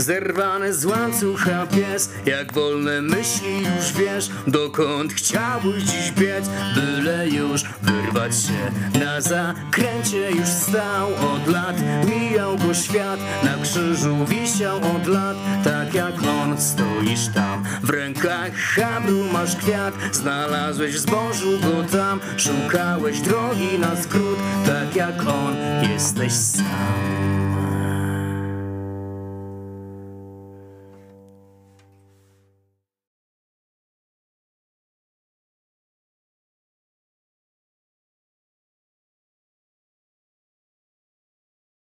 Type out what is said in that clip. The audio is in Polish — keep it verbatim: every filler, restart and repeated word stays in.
Zerwany z łańcucha pies, jak wolne myśli już wiesz, dokąd chciałbyś dziś biec, byle już wyrwać się. Na zakręcie już stał od lat, mijał go świat, na krzyżu wisiał od lat, tak jak on stoisz tam. W rękach habru masz kwiat, znalazłeś w zbożu go tam, szukałeś drogi na skrót, tak jak on jesteś sam.